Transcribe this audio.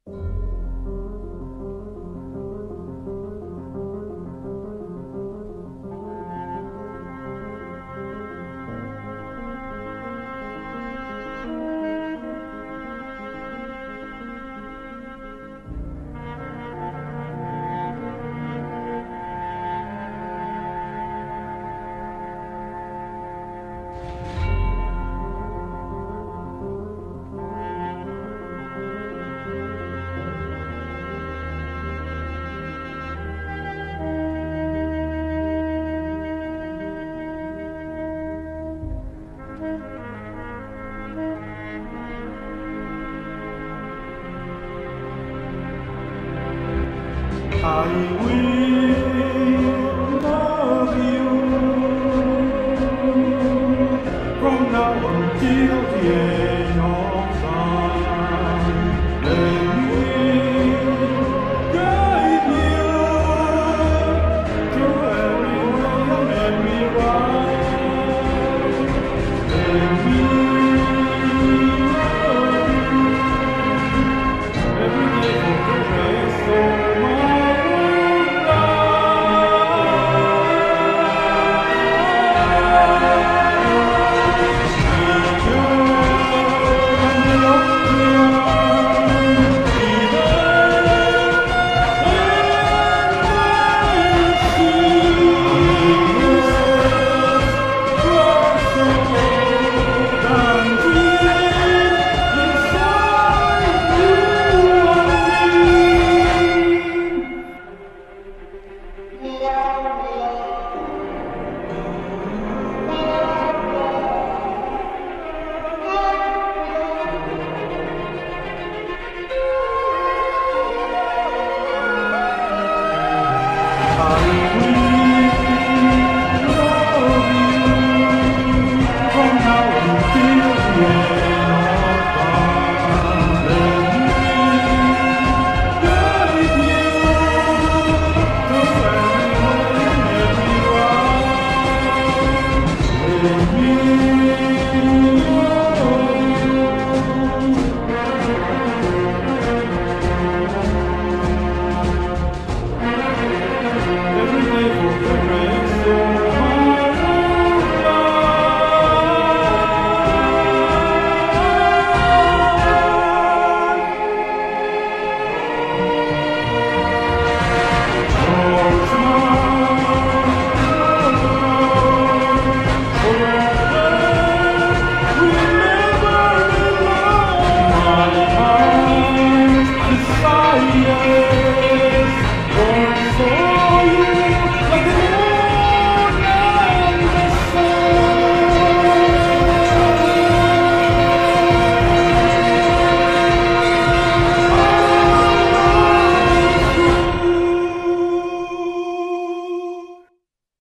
I will love you from now until the end of time. Let me guide you through every way and let me ride. Let me love you every day for the rest of my life. Let me